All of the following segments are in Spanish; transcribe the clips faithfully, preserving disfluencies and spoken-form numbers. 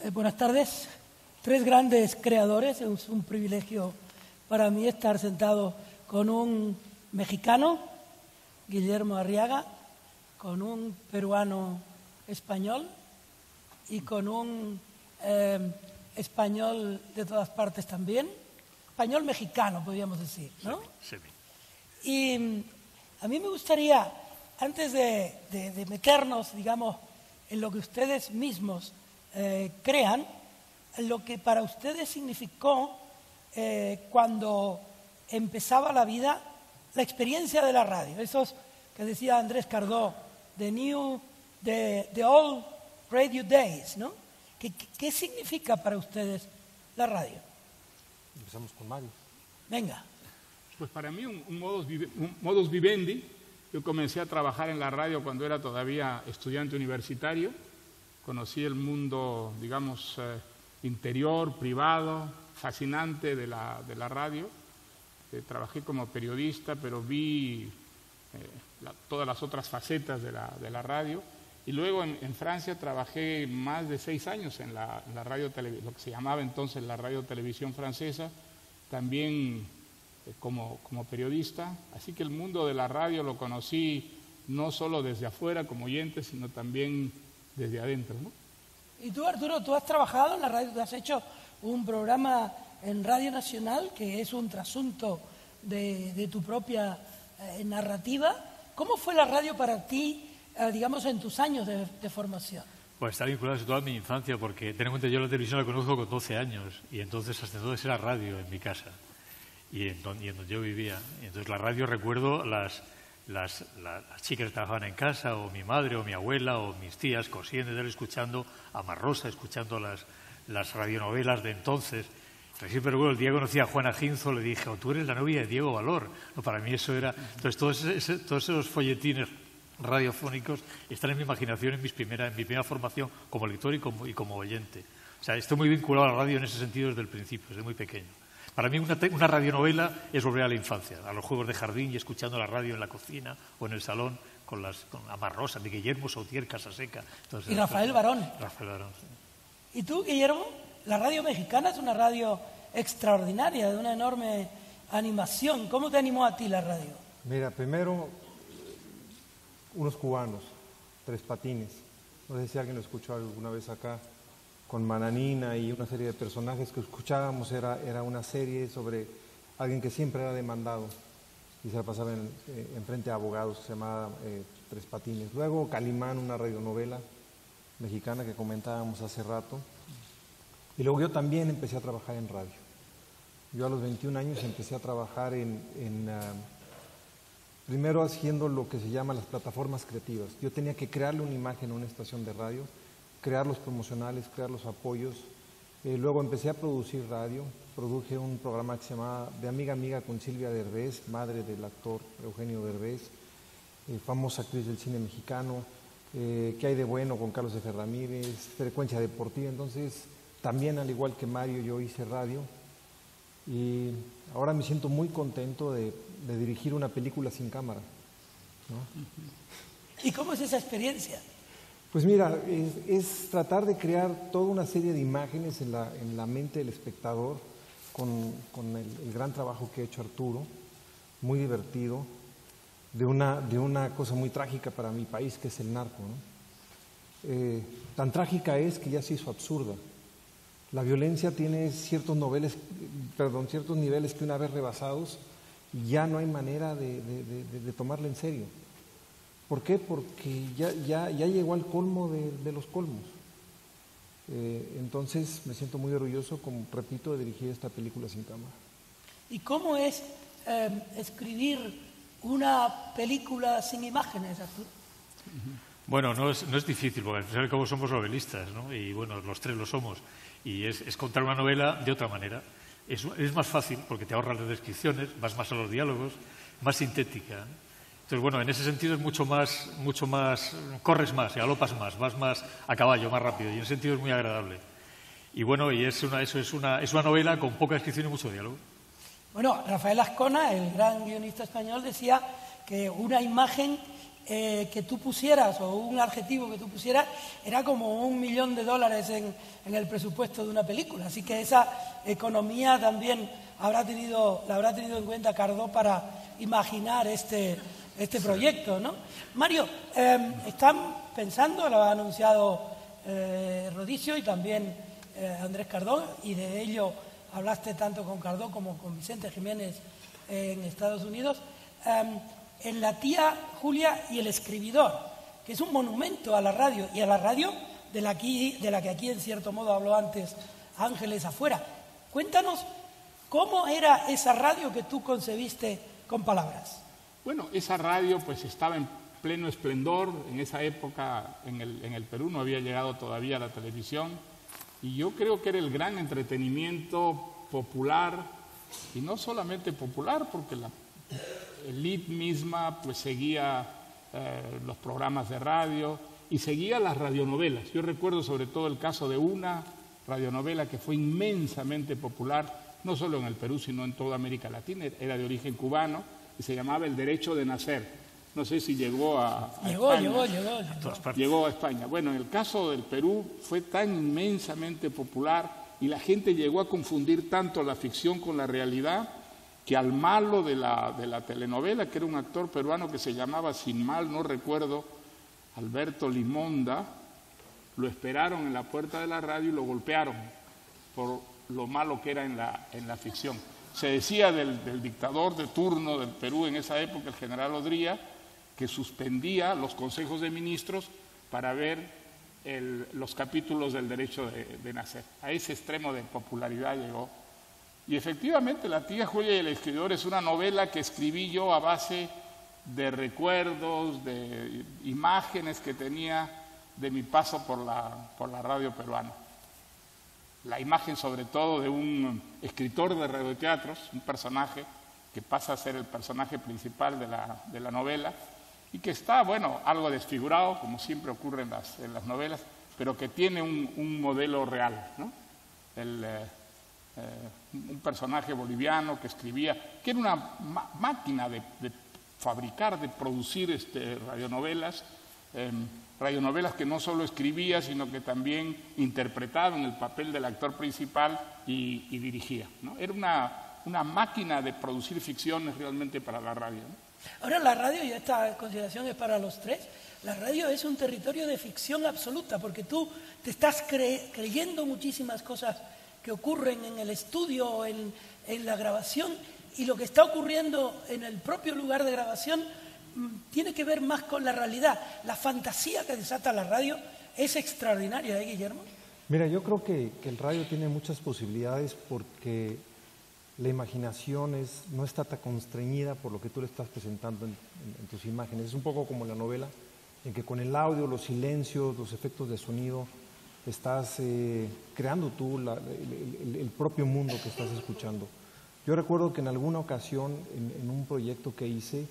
Eh, buenas tardes. Tres grandes creadores. Es un privilegio para mí estar sentado con un mexicano, Guillermo Arriaga, con un peruano español y con un eh, español de todas partes también. Español mexicano, podríamos decir, ¿no? Sí, sí. Y a mí me gustaría, antes de, de, de meternos, digamos, en lo que ustedes mismos eh, crean, lo que para ustedes significó eh, cuando empezaba la vida, la experiencia de la radio. Esos que decía Andrés Cardó, the new, the, the old radio days, ¿no? ¿Qué, ¿Qué significa para ustedes la radio? Empezamos con Mario. Venga. Pues para mí un, un, modus, un modus vivendi. Yo comencé a trabajar en la radio cuando era todavía estudiante universitario. Conocí el mundo, digamos, eh, interior, privado, fascinante de la, de la radio. Eh, trabajé como periodista, pero vi eh, la, todas las otras facetas de la, de la radio. Y luego en, en Francia trabajé más de seis años en la, en la radio, lo que se llamaba entonces la radio televisión francesa, también eh, como, como periodista. Así que el mundo de la radio lo conocí no solo desde afuera como oyente, sino también desde adentro, ¿no? Y tú, Arturo, tú has trabajado en la radio, tú has hecho un programa en Radio Nacional que es un trasunto de, de tu propia eh, narrativa. ¿Cómo fue la radio para ti, eh, digamos, en tus años de, de formación? Pues está vinculado toda mi infancia, porque ten en cuenta, yo la televisión la conozco con doce años, y entonces hasta entonces era radio en mi casa, y en donde, y en donde yo vivía. Y entonces la radio, recuerdo las... Las, las, las chicas que trabajaban en casa, o mi madre, o mi abuela, o mis tías, cosiendo, escuchando a Marrosa, escuchando las, las radionovelas de entonces. Siempre recuerdo, el día que conocí a Juana Ginzo, le dije, oh, tú eres la novia de Diego Valor. No, para mí eso era... Entonces, todos, ese, todos esos folletines radiofónicos están en mi imaginación en, mis primera, en mi primera formación como lector y como, y como oyente. O sea, estoy muy vinculado a la radio en ese sentido desde el principio, desde muy pequeño. Para mí una, una radionovela es volver a la infancia, a los juegos de jardín y escuchando la radio en la cocina o en el salón con las con Amar Rosa, de Guillermo Sautier, Casaseca. Entonces, y Rafael Barón. Rafael Barón, sí. ¿Y tú, Guillermo? La radio mexicana es una radio extraordinaria, de una enorme animación. ¿Cómo te animó a ti la radio? Mira, primero, unos cubanos, Tres Patines. No sé si alguien lo escuchó alguna vez acá. Con Mananina y una serie de personajes que escuchábamos, era, era una serie sobre alguien que siempre era demandado y se la pasaba en, eh, en frente a abogados, que se llamaba eh, Tres Patines. Luego Calimán, una radionovela mexicana que comentábamos hace rato. Y luego yo también empecé a trabajar en radio. Yo a los veintiún años empecé a trabajar en, en uh, primero haciendo lo que se llama las plataformas creativas. Yo tenía que crearle una imagen a una estación de radio, crear los promocionales, crear los apoyos. Eh, luego empecé a producir radio, produje un programa que se llamaba De Amiga a Amiga con Silvia Derbez, madre del actor Eugenio Derbez, eh, famosa actriz del cine mexicano, eh, ¿Qué hay de bueno? Con Carlos F. Ramírez, Frecuencia Deportiva. Entonces, también al igual que Mario, yo hice radio y ahora me siento muy contento de, de dirigir una película sin cámara, ¿no? ¿Y cómo es esa experiencia? Pues mira, es, es tratar de crear toda una serie de imágenes en la, en la mente del espectador con, con el, el gran trabajo que ha hecho Arturo, muy divertido, de una, de una cosa muy trágica para mi país, que es el narco, ¿no? Eh, tan trágica es que ya se hizo absurda. La violencia tiene ciertos, noveles, perdón, ciertos niveles que una vez rebasados ya no hay manera de, de, de, de tomarla en serio. ¿Por qué? Porque ya, ya, ya llegó al colmo de, de los colmos. Eh, entonces me siento muy orgulloso, como repito, de dirigir esta película sin cámara. ¿Y cómo es eh, escribir una película sin imágenes, Arturo? Bueno, no es, no es difícil, porque al fin y al cabo somos novelistas, ¿no? Y bueno, los tres lo somos. Y es, es contar una novela de otra manera. Es, es más fácil porque te ahorras las descripciones, vas más a los diálogos, más sintética, ¿no? Entonces, bueno, en ese sentido es mucho más, mucho más, corres más, galopas más, vas más a caballo, más rápido, y en ese sentido es muy agradable. Y bueno, y es una, eso es una, es una novela con poca descripción y mucho diálogo. Bueno, Rafael Azcona, el gran guionista español, decía que una imagen eh, que tú pusieras, o un adjetivo que tú pusieras, era como un millón de dólares en, en el presupuesto de una película. Así que esa economía también habrá tenido, la habrá tenido en cuenta Cardó para imaginar este, este proyecto, ¿no? Mario, eh, ¿están pensando, lo ha anunciado eh, Rodicio y también eh, Andrés Cardó, y de ello hablaste tanto con Cardó como con Vicente Jiménez eh, en Estados Unidos, eh, en La tía Julia y el escribidor, que es un monumento a la radio, y a la radio de la, aquí, de la que aquí en cierto modo habló antes Ángeles Afuera. Cuéntanos cómo era esa radio que tú concebiste con palabras. Bueno, esa radio pues estaba en pleno esplendor, en esa época en el, en el Perú no había llegado todavía la televisión, y yo creo que era el gran entretenimiento popular, y no solamente popular, porque la élite misma pues seguía eh, los programas de radio y seguía las radionovelas. Yo recuerdo sobre todo el caso de una radionovela que fue inmensamente popular, no solo en el Perú, sino en toda América Latina, era de origen cubano y se llamaba El Derecho de Nacer. No sé si llegó a, a llegó, España. Llegó, llegó, llegó. Llegó a España. Bueno, en el caso del Perú fue tan inmensamente popular y la gente llegó a confundir tanto la ficción con la realidad que al malo de la, de la telenovela, que era un actor peruano que se llamaba, sin mal no recuerdo, Alberto Limonda, lo esperaron en la puerta de la radio y lo golpearon por lo malo que era en la, en la ficción. Se decía del, del dictador de turno del Perú en esa época, el general Odría, que suspendía los consejos de ministros para ver el, los capítulos del derecho de, de nacer. A ese extremo de popularidad llegó. Y efectivamente, La tía Julia y el escribidor es una novela que escribí yo a base de recuerdos, de imágenes que tenía de mi paso por la, por la radio peruana. La imagen sobre todo de un escritor de radioteatros, un personaje que pasa a ser el personaje principal de la, de la novela y que está, bueno, algo desfigurado, como siempre ocurre en las, en las novelas, pero que tiene un, un modelo real, ¿no? El, eh, eh, un personaje boliviano que escribía, que era una ma máquina de, de fabricar, de producir este, radionovelas, eh, radionovelas que no solo escribía, sino que también interpretaba en el papel del actor principal y, y dirigía, ¿no? Era una, una máquina de producir ficciones realmente para la radio, ¿no? Ahora la radio, y esta consideración es para los tres, la radio es un territorio de ficción absoluta, porque tú te estás cre creyendo muchísimas cosas que ocurren en el estudio, en, en la grabación, y lo que está ocurriendo en el propio lugar de grabación tiene que ver más con la realidad. La fantasía que desata la radio es extraordinaria, ¿eh, Guillermo? Mira, yo creo que, que el radio tiene muchas posibilidades porque la imaginación es, no está tan constreñida por lo que tú le estás presentando en, en, en tus imágenes. Es un poco como la novela, en que con el audio, los silencios, los efectos de sonido, estás eh, creando tú la, el, el, el propio mundo que estás escuchando. Yo recuerdo que en alguna ocasión, en, en un proyecto que hice,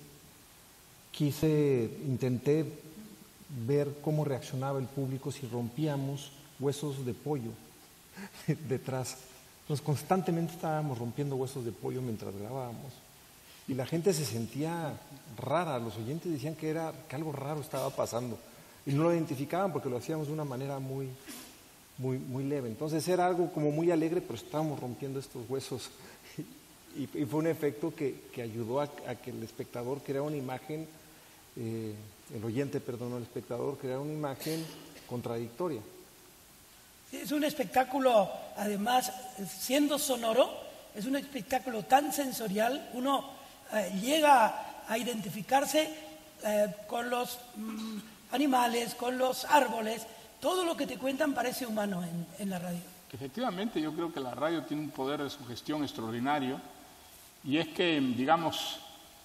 quise, intenté ver cómo reaccionaba el público si rompíamos huesos de pollo detrás. Entonces constantemente estábamos rompiendo huesos de pollo mientras grabábamos. Y la gente se sentía rara, los oyentes decían que, era, que algo raro estaba pasando. Y no lo identificaban porque lo hacíamos de una manera muy, muy, muy leve. Entonces era algo como muy alegre, pero estábamos rompiendo estos huesos. Y, y fue un efecto que, que ayudó a, a que el espectador creara una imagen, eh, el oyente, perdón, el espectador creara una imagen contradictoria. Es un espectáculo, además, siendo sonoro, es un espectáculo tan sensorial, uno eh, llega a identificarse eh, con los mm, animales, con los árboles, todo lo que te cuentan parece humano en, en la radio. Efectivamente, yo creo que la radio tiene un poder de sugestión extraordinario, y es que, digamos,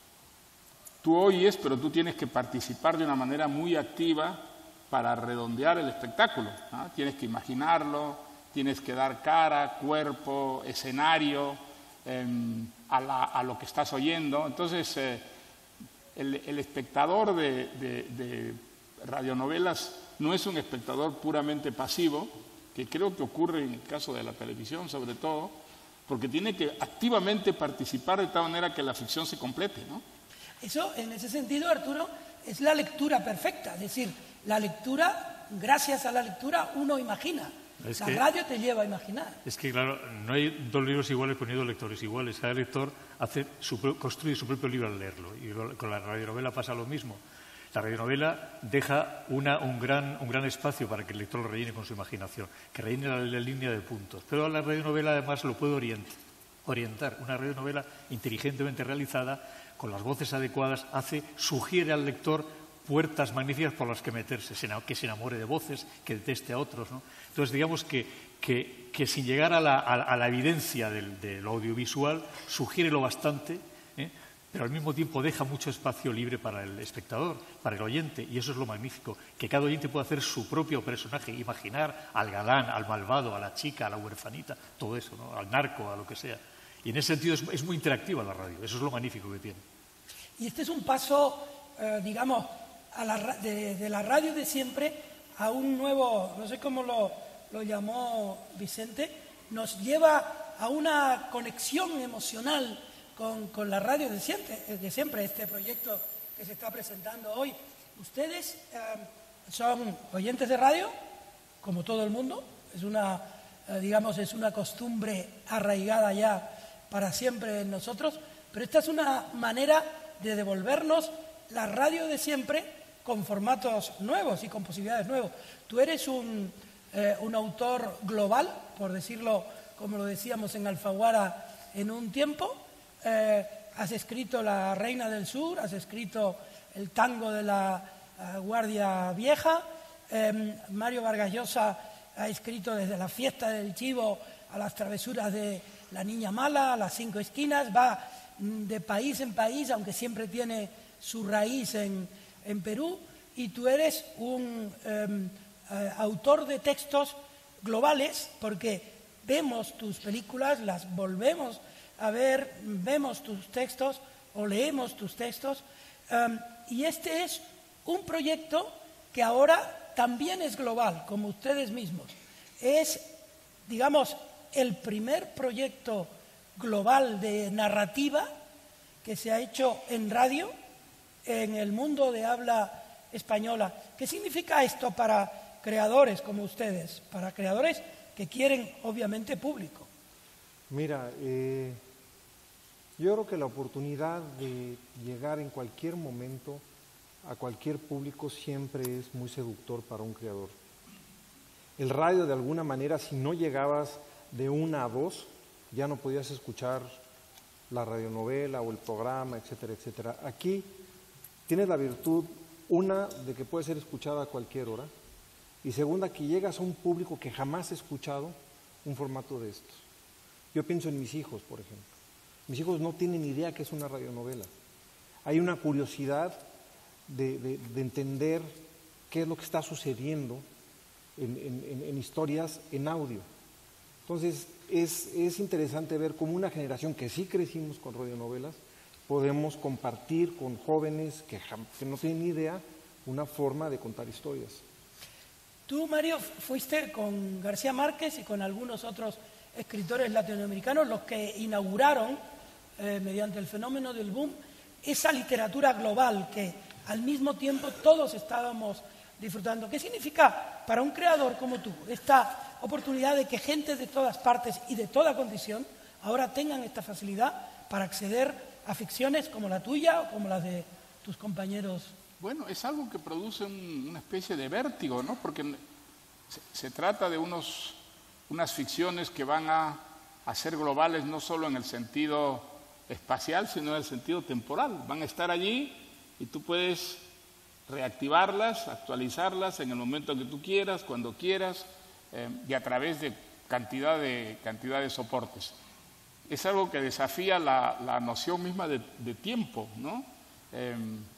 tú oyes, pero tú tienes que participar de una manera muy activa para redondear el espectáculo, ¿no? Tienes que imaginarlo, tienes que dar cara, cuerpo, escenario eh, a, la, a lo que estás oyendo. Entonces, eh, el, el espectador de, de, de radionovelas no es un espectador puramente pasivo, que creo que ocurre en el caso de la televisión sobre todo, porque tiene que activamente participar de tal manera que la ficción se complete, ¿no? Eso, en ese sentido, Arturo, es la lectura perfecta. Es decir, la lectura, gracias a la lectura, uno imagina. Es la que, radio te lleva a imaginar. Es que, claro, no hay dos libros iguales poniendo lectores iguales. Cada lector hace su, construye su propio libro al leerlo. Y con la radionovela pasa lo mismo. La radionovela deja una, un, gran, un gran espacio para que el lector lo rellene con su imaginación, que rellene la, la línea de puntos. Pero la radionovela además lo puede orientar. orientar. Una radionovela inteligentemente realizada, con las voces adecuadas, hace, sugiere al lector puertas magníficas por las que meterse, que se enamore de voces, que deteste a otros, ¿no? Entonces, digamos que, que, que sin llegar a la, a, a la evidencia del, del audiovisual, sugiere lo bastante, ¿eh? Pero al mismo tiempo deja mucho espacio libre para el espectador, para el oyente, y eso es lo magnífico, que cada oyente puede hacer su propio personaje, imaginar al galán, al malvado, a la chica, a la huerfanita, todo eso, ¿no? Al narco, a lo que sea. Y en ese sentido es, es muy interactiva la radio, eso es lo magnífico que tiene. Y este es un paso, eh, digamos, a la, de, de la radio de siempre a un nuevo, no sé cómo lo, lo llamó Vicente, nos lleva a una conexión emocional con, con la radio de siempre, de siempre, este proyecto que se está presentando hoy. Ustedes eh, son oyentes de radio, como todo el mundo, es una, eh, digamos, es una costumbre arraigada ya para siempre en nosotros, pero esta es una manera de devolvernos la radio de siempre con formatos nuevos y con posibilidades nuevas. Tú eres un, eh, un autor global, por decirlo como lo decíamos en Alfaguara en un tiempo. Eh, has escrito La Reina del Sur, has escrito el tango de la uh, Guardia Vieja. Eh, Mario Vargas Llosa ha escrito desde La Fiesta del Chivo a Las Travesuras de la Niña Mala, a Las Cinco Esquinas. Va de país en país, aunque siempre tiene su raíz en, en Perú, y tú eres un eh, eh, autor de textos globales, porque vemos tus películas, las volvemos a ver, vemos tus textos o leemos tus textos, eh, y este es un proyecto que ahora también es global, como ustedes mismos. Es, digamos, el primer proyecto global de narrativa que se ha hecho en radio en el mundo de habla española. ¿Qué significa esto para creadores como ustedes, para creadores que quieren obviamente público? Mira, eh, yo creo que la oportunidad de llegar en cualquier momento a cualquier público siempre es muy seductor para un creador. El radio, de alguna manera, si no llegabas de una a dos, ya no podías escuchar la radionovela o el programa, etcétera, etcétera. Aquí tienes la virtud, una, de que puede ser escuchada a cualquier hora, y segunda, que llegas a un público que jamás ha escuchado un formato de estos. Yo pienso en mis hijos, por ejemplo. Mis hijos no tienen idea qué es una radionovela. Hay una curiosidad de, de, de entender qué es lo que está sucediendo en, en, en historias en audio. Entonces, es, es interesante ver cómo una generación que sí crecimos con radionovelas, podemos compartir con jóvenes que, que no tienen ni idea una forma de contar historias. Tú, Mario, fuiste con García Márquez y con algunos otros escritores latinoamericanos los que inauguraron, eh, mediante el fenómeno del boom, esa literatura global que al mismo tiempo todos estábamos disfrutando. ¿Qué significa para un creador como tú esta oportunidad de que gente de todas partes y de toda condición ahora tengan esta facilidad para acceder a ficciones como la tuya o como las de tus compañeros? Bueno, es algo que produce un, una especie de vértigo, ¿no? Porque se, se trata de unos, unas ficciones que van a, a ser globales no solo en el sentido espacial, sino en el sentido temporal. Van a estar allí y tú puedes reactivarlas, actualizarlas en el momento que tú quieras, cuando quieras, eh, y a través de cantidad de, cantidad de soportes. Es algo que desafía la, la noción misma de, de tiempo, ¿no? Eh,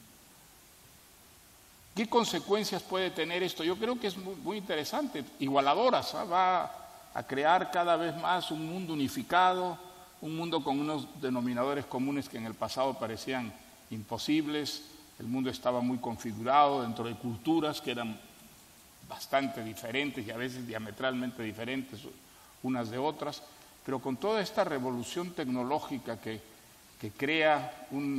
¿Qué consecuencias puede tener esto? Yo creo que es muy, muy interesante, igualadoras, ¿eh? Va a crear cada vez más un mundo unificado, un mundo con unos denominadores comunes que en el pasado parecían imposibles. El mundo estaba muy configurado dentro de culturas que eran bastante diferentes y a veces diametralmente diferentes unas de otras, pero con toda esta revolución tecnológica que, que crea un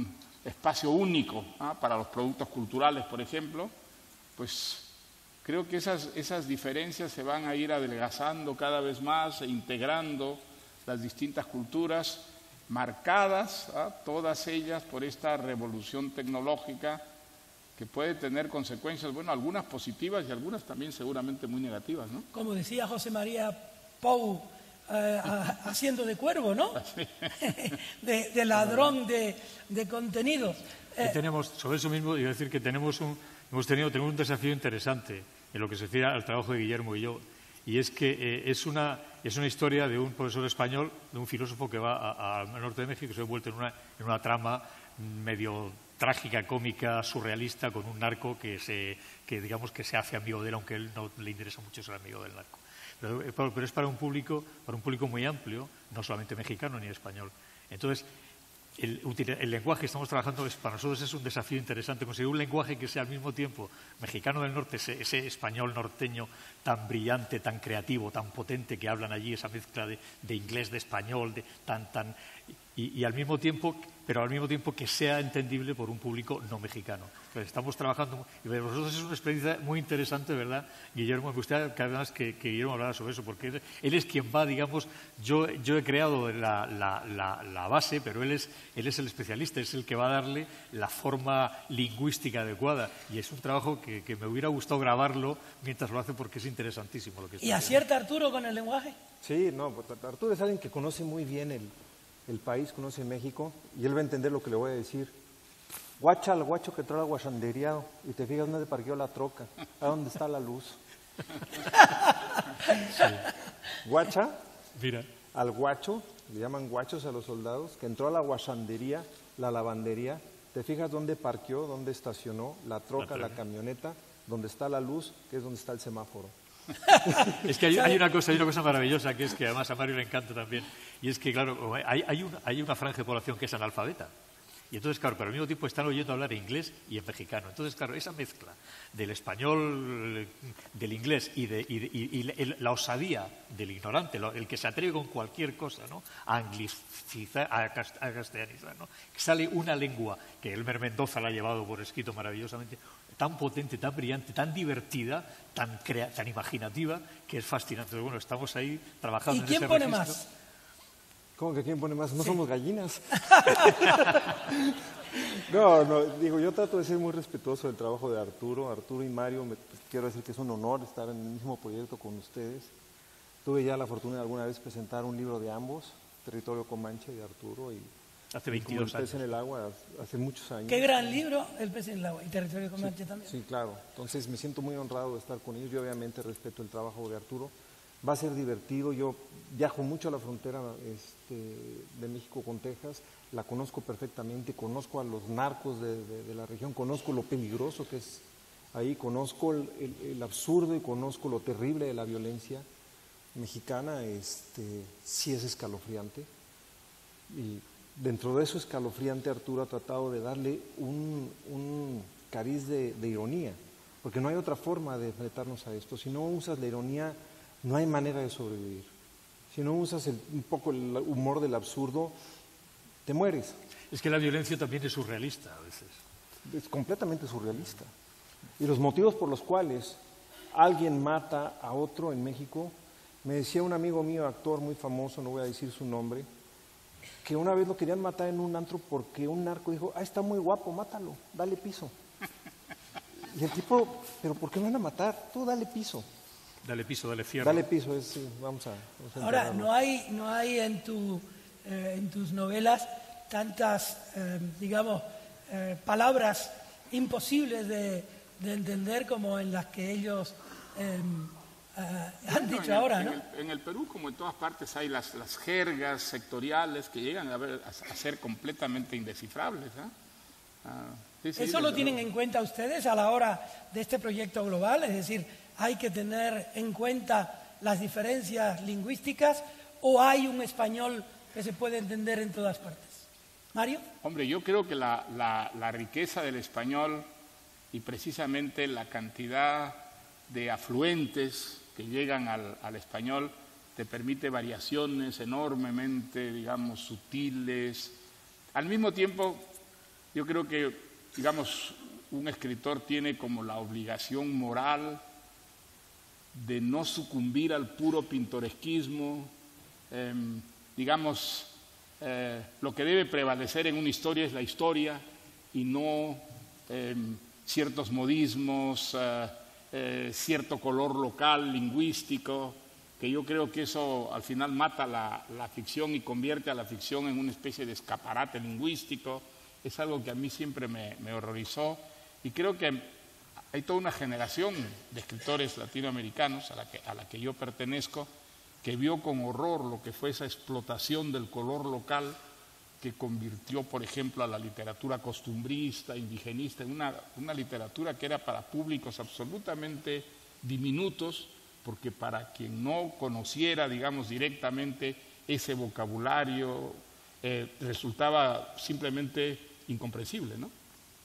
espacio único ¿ah? para los productos culturales, por ejemplo, pues creo que esas, esas diferencias se van a ir adelgazando cada vez más e integrando las distintas culturas, marcadas, ¿ah? todas ellas por esta revolución tecnológica que puede tener consecuencias, bueno, algunas positivas y algunas también seguramente muy negativas, ¿no? Como decía José María Pou, eh, a, haciendo de cuervo, ¿no? de, de ladrón de, de contenidos. Eh, y tenemos, sobre eso mismo, iba a decir que tenemos un, hemos tenido tenemos un desafío interesante en lo que se refiere al trabajo de Guillermo y yo, y es que eh, es, una, es una historia de un profesor español, de un filósofo que va a, a, al norte de México y se ha envuelto en una, en una trama medio trágica, cómica, surrealista, con un narco que, se, que digamos que se hace amigo de él, aunque a él no le interesa mucho ser amigo del narco. Pero, pero es para un público, para un público muy amplio, no solamente mexicano ni español. Entonces, el, el lenguaje que estamos trabajando es, para nosotros es un desafío interesante, conseguir un lenguaje que sea al mismo tiempo mexicano del norte, ese, ese español norteño tan brillante, tan creativo, tan potente que hablan allí, esa mezcla de, de inglés, de español, de, tan, tan, y, y al mismo tiempo, pero al mismo tiempo que sea entendible por un público no mexicano. Entonces, estamos trabajando, y para nosotros es una experiencia muy interesante, ¿verdad, Guillermo? Me gustaría que además que, que Guillermo hablara sobre eso, porque él, él es quien va, digamos, yo, yo he creado la, la, la, la base, pero él es, él es el especialista, es el que va a darle la forma lingüística adecuada, y es un trabajo que, que me hubiera gustado grabarlo mientras lo hace, porque es interesantísimo lo que está ¿Y acierta Arturo con el lenguaje? Sí, no, Arturo es alguien que conoce muy bien el, el país, conoce México, y él va a entender lo que le voy a decir. Guacha al guacho que trae la guachandería y te fijas dónde parqueó la troca, a dónde está la luz. Sí. Guacha, mira, al guacho, le llaman guachos a los soldados, que entró a la guachandería, la lavandería, te fijas dónde parqueó, dónde estacionó la troca, la, la camioneta, dónde está la luz, que es donde está el semáforo. Es que hay, hay, una cosa, hay una cosa maravillosa, que es que además a Mario le encanta también, y es que, claro, hay, hay, una, hay una franja de población que es analfabeta. Y entonces, claro, pero al mismo tiempo están oyendo hablar inglés y en mexicano. Entonces, claro, esa mezcla del español, del inglés y, de, y, de, y, y la osadía del ignorante, el que se atreve con cualquier cosa, ¿no? A anglicizar, a castellanizar, ¿no? Que sale una lengua que Elmer Mendoza la ha llevado por escrito maravillosamente, tan potente, tan brillante, tan divertida, tan, crea, tan imaginativa, que es fascinante. Entonces, bueno, estamos ahí trabajando ¿Y en quién ese pone registro. más? ¿Cómo que quién pone más? No Sí. somos gallinas. No, no, digo, yo trato de ser muy respetuoso del trabajo de Arturo. Arturo y Mario, me, pues, quiero decir que es un honor estar en el mismo proyecto con ustedes. Tuve ya la fortuna de alguna vez presentar un libro de ambos, Territorio Comanche de Arturo y Hace y veintidós como el pez años. en el agua, hace muchos años. Qué gran libro, El pez en el agua, y Territorio Comanche también. Sí, claro. Entonces me siento muy honrado de estar con ellos. Yo obviamente respeto el trabajo de Arturo. Va a ser divertido. Yo viajo mucho a la frontera este, de México con Texas. La conozco perfectamente. Conozco a los narcos de, de, de la región. Conozco lo peligroso que es ahí. Conozco el, el, el absurdo y conozco lo terrible de la violencia mexicana. Este, sí es escalofriante. Y dentro de eso escalofriante, Arturo ha tratado de darle un, un cariz de, de ironía, porque no hay otra forma de enfrentarnos a esto. Si no usas la ironía, no hay manera de sobrevivir. Si no usas el, un poco el humor del absurdo, te mueres. Es que la violencia también es surrealista a veces. Es completamente surrealista. Y los motivos por los cuales alguien mata a otro en México, me decía un amigo mío, actor muy famoso, no voy a decir su nombre, que una vez lo querían matar en un antro porque un narco dijo, ah, está muy guapo, mátalo, dale piso. Y el tipo, pero ¿por qué me van a matar? Tú dale piso. Dale piso, dale fierro. Dale piso, es, sí, vamos a... Vamos a Ahora, enterrarlo. no hay, no hay en, tu, eh, en tus novelas tantas, eh, digamos, eh, palabras imposibles de, de entender como en las que ellos eh, eh, han Bueno, dicho en el- ahora, en ¿no? el, en el Perú, como en todas partes, hay las, las jergas sectoriales que llegan a, ver- a- a ser completamente indescifrables. ¿ah? Ah, sí, sí, ¿Eso lo desde tienen luego. en cuenta ustedes a la hora de este proyecto global? Es decir, ¿hay que tener en cuenta las diferencias lingüísticas o hay un español que se puede entender en todas partes? Mario. Hombre, yo creo que la, la- la riqueza del español y precisamente la cantidad de afluentes que llegan al, al español te permite variaciones enormemente, digamos, sutiles. Al mismo tiempo, yo creo que, digamos, un escritor tiene como la obligación moral de no sucumbir al puro pintoresquismo. Eh, digamos, eh, lo que debe prevalecer en una historia es la historia y no eh, ciertos modismos, eh, eh, cierto color local, lingüístico, que yo creo que eso al final mata la, la ficción y convierte a la ficción en una especie de escaparate lingüístico. Es algo que a mí siempre me, me horrorizó, y creo que hay toda una generación de escritores latinoamericanos a la que, a la que yo pertenezco, que vio con horror lo que fue esa explotación del color local que convirtió, por ejemplo, a la literatura costumbrista, indigenista, en una, una literatura que era para públicos absolutamente diminutos, porque para quien no conociera, digamos, directamente ese vocabulario, eh, resultaba simplemente incomprensible, ¿no?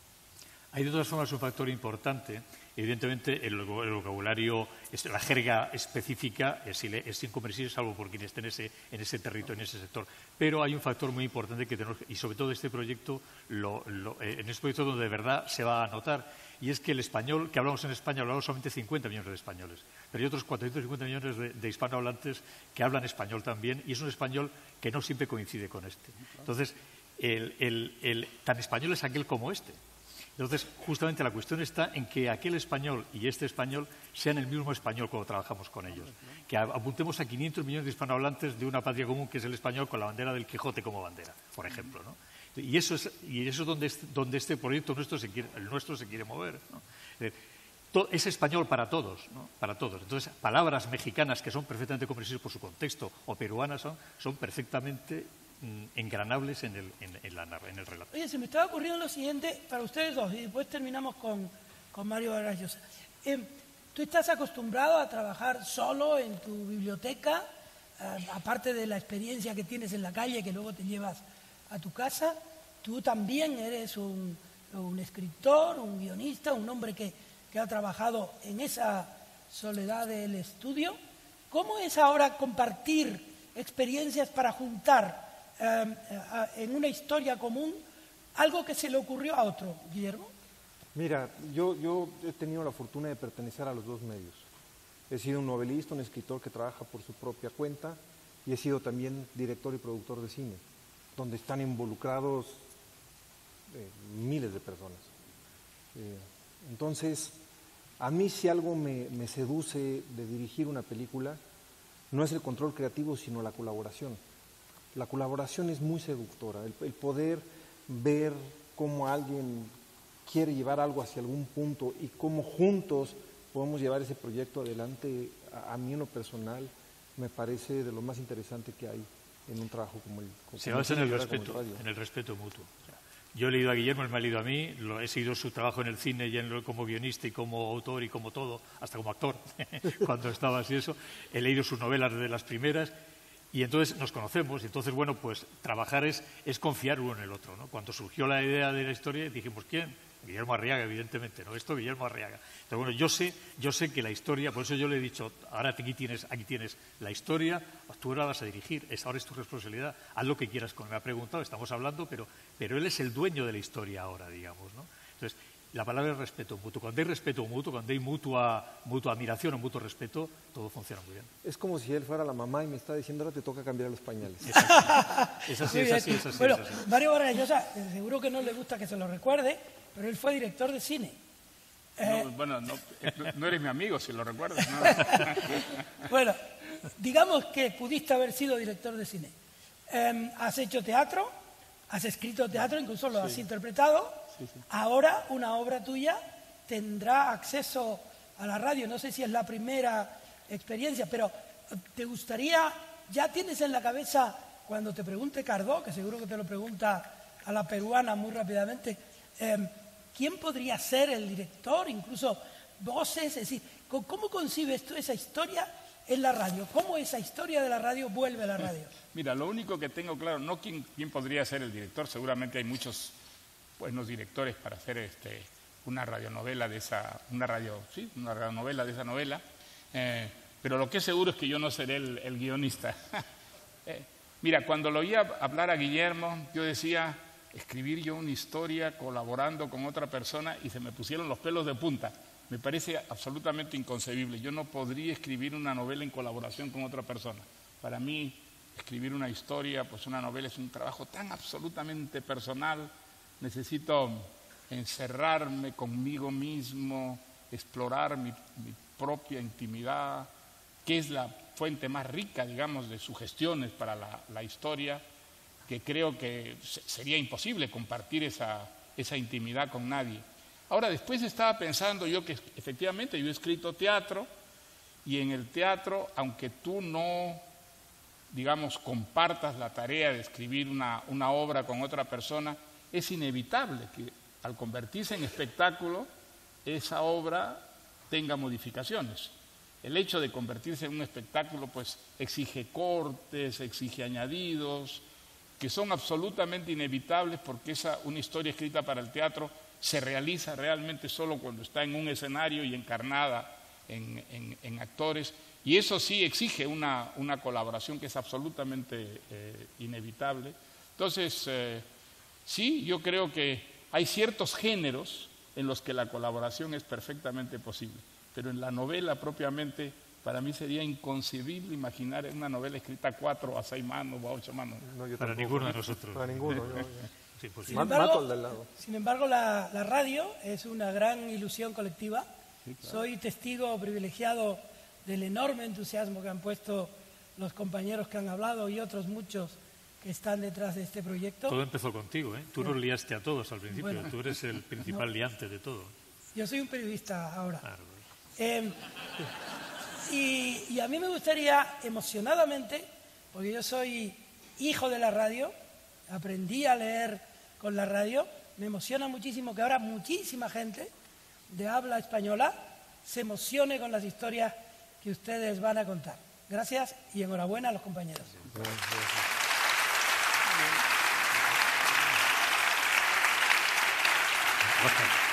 Hay de todas formas un factor importante. Evidentemente, el, el vocabulario, la jerga específica es, es incomprensible, salvo por quien esté en ese, en ese territorio, en ese sector. Pero hay un factor muy importante que tenemos, y sobre todo este proyecto, lo, lo, en este proyecto donde de verdad se va a notar, y es que el español, que hablamos en España, hablamos solamente cincuenta millones de españoles, pero hay otros cuatrocientos cincuenta millones de, de hispanohablantes que hablan español también, y es un español que no siempre coincide con este. Entonces, el, el, el, tan español es aquel como este. Entonces, justamente la cuestión está en que aquel español y este español sean el mismo español cuando trabajamos con ellos. Que apuntemos a quinientos millones de hispanohablantes de una patria común que es el español, con la bandera del Quijote como bandera, por ejemplo, ¿no? Y eso es, y eso es donde, este, donde este proyecto nuestro se quiere, el nuestro se quiere mover, ¿no? Es, to, es español para todos, ¿no? Para todos. Entonces, palabras mexicanas que son perfectamente comprensibles por su contexto, o peruanas, son, son perfectamente engranables en el, en, en, la, en el relato. Oye, se me estaba ocurriendo lo siguiente para ustedes dos, y después terminamos con, con Mario Vargas Llosa. Eh, ¿Tú estás acostumbrado a trabajar solo en tu biblioteca, eh, aparte de la experiencia que tienes en la calle que luego te llevas a tu casa? Tú también eres un, un escritor, un guionista, un hombre que, que ha trabajado en esa soledad del estudio. ¿Cómo es ahora compartir experiencias para juntar en una historia común algo que se le ocurrió a otro, Guillermo? Mira, yo, yo he tenido la fortuna de pertenecer a los dos medios. He sido un novelista, un escritor que trabaja por su propia cuenta, y he sido también director y productor de cine, donde están involucrados eh, miles de personas. Eh, entonces, a mí si algo me, me seduce de dirigir una película, no es el control creativo, sino la colaboración. La colaboración es muy seductora, el, el poder ver cómo alguien quiere llevar algo hacia algún punto y cómo juntos podemos llevar ese proyecto adelante, a, a mí en lo personal me parece de lo más interesante que hay en un trabajo como el como Se basa en el respeto, en el respeto mutuo. Yo he leído a Guillermo, él me ha leído a mí, lo, he seguido su trabajo en el cine y en, como guionista y como autor y como todo, hasta como actor, cuando estaba así eso. He leído sus novelas desde las primeras. Y entonces nos conocemos, y entonces, bueno, pues trabajar es, es confiar uno en el otro, ¿no? Cuando surgió la idea de la historia, dijimos, ¿quién? Guillermo Arriaga, evidentemente, ¿no? Esto Guillermo Arriaga. Pero bueno, yo sé, yo sé que la historia, por eso yo le he dicho, ahora aquí tienes, aquí tienes la historia, tú ahora vas a dirigir, es, ahora es tu responsabilidad, haz lo que quieras con él. Me ha preguntado, estamos hablando, pero, pero él es el dueño de la historia ahora, digamos, ¿no? Entonces, la palabra es respeto mutuo. Cuando hay respeto mutuo, cuando hay mutua, mutua admiración o mutuo respeto, todo funciona muy bien. Es como si él fuera la mamá y me está diciendo, ahora te toca cambiar los pañales. Es así, es así, es así, es así. Bueno, es así. Mario Vargas Llosa, seguro que no le gusta que se lo recuerde, pero él fue director de cine. Eh, no, bueno, no, no eres mi amigo, si lo recuerdas, ¿no? Bueno, digamos que pudiste haber sido director de cine. Eh, has hecho teatro, has escrito teatro, incluso lo has Sí. interpretado. Sí, sí. Ahora una obra tuya tendrá acceso a la radio. No sé si es la primera experiencia, pero ¿te gustaría, ya tienes en la cabeza, cuando te pregunte Cardó, que seguro que te lo pregunta a la peruana muy rápidamente, eh, ¿quién podría ser el director? Incluso voces, es decir, ¿cómo concibes tú esa historia en la radio? ¿Cómo esa historia de la radio vuelve a la radio? Mira, lo único que tengo claro, no quién, quién podría ser el director, seguramente hay muchos buenos directores para hacer este, una radionovela de esa, una radio, sí, una radionovela de esa novela, eh, pero lo que es seguro es que yo no seré el, el guionista. eh, mira, cuando lo oía hablar a Guillermo, yo decía, escribir yo una historia colaborando con otra persona y se me pusieron los pelos de punta. Me parece absolutamente inconcebible. Yo no podría escribir una novela en colaboración con otra persona. Para mí, escribir una historia, pues una novela es un trabajo tan absolutamente personal. Necesito encerrarme conmigo mismo, explorar mi, mi propia intimidad, que es la fuente más rica, digamos, de sugestiones para la, la historia, que creo que sería imposible compartir esa, esa intimidad con nadie. Ahora, después estaba pensando yo que efectivamente yo he escrito teatro, y en el teatro, aunque tú no, digamos, compartas la tarea de escribir una, una obra con otra persona, es inevitable que al convertirse en espectáculo, esa obra tenga modificaciones. El hecho de convertirse en un espectáculo, pues, exige cortes, exige añadidos, que son absolutamente inevitables porque esa, una historia escrita para el teatro se realiza realmente solo cuando está en un escenario y encarnada en, en, en actores, y eso sí exige una, una colaboración que es absolutamente eh, inevitable. Entonces, eh, sí, yo creo que hay ciertos géneros en los que la colaboración es perfectamente posible, pero en la novela propiamente, para mí sería inconcebible imaginar una novela escrita a cuatro, a seis manos o a ocho manos. No, yo Para tampoco. ninguno de nosotros. Para ninguno. Yo, yo. Sí, pues sí. Sin Ma- embargo, mato al del lado. sin embargo, la, la radio es una gran ilusión colectiva. Sí, claro. Soy testigo privilegiado del enorme entusiasmo que han puesto los compañeros que han hablado y otros muchos que están detrás de este proyecto. Todo empezó contigo, ¿eh? Tú nos liaste a todos al principio. Bueno. Tú eres el principal No. liante de todo. Yo soy un periodista ahora. Claro. Eh, y, y a mí me gustaría emocionadamente, porque yo soy hijo de la radio, aprendí a leer con la radio, me emociona muchísimo que ahora muchísima gente de habla española se emocione con las historias que ustedes van a contar. Gracias y enhorabuena a los compañeros. Gracias.